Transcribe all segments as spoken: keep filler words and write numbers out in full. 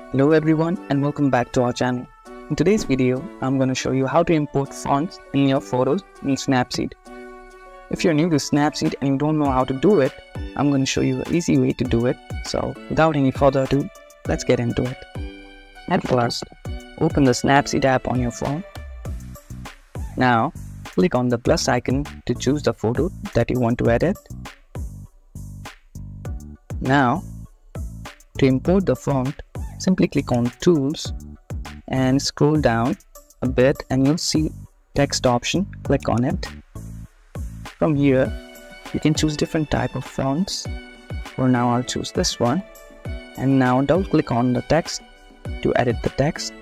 Hello everyone and welcome back to our channel. In today's video, I'm going to show you how to import fonts in your photos in Snapseed. If you're new to Snapseed and you don't know how to do it, I'm going to show you an easy way to do it. So without any further ado, let's get into it. At first, open the Snapseed app on your phone. Now, click on the plus icon to choose the photo that you want to edit. Now, to import the font, simply click on Tools and scroll down a bit and you'll see text option. Click on it. From here, you can choose different type of fonts. For now, I'll choose this one. And now double click on the text to edit the text.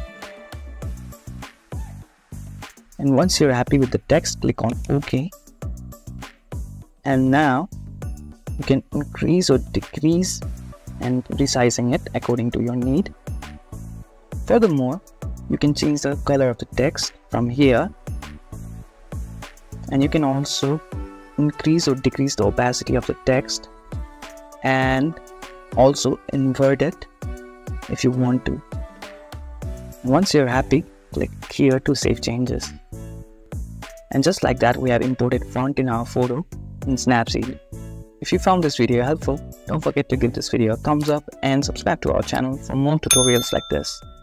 And once you're happy with the text, click on OK. And now you can increase or decrease and resizing it according to your need. Furthermore, you can change the color of the text from here, and you can also increase or decrease the opacity of the text and also invert it if you want to. Once you're happy, click here to save changes. And just like that, we have imported font in our photo in Snapseed. If you found this video helpful, don't forget to give this video a thumbs up and subscribe to our channel for more tutorials like this.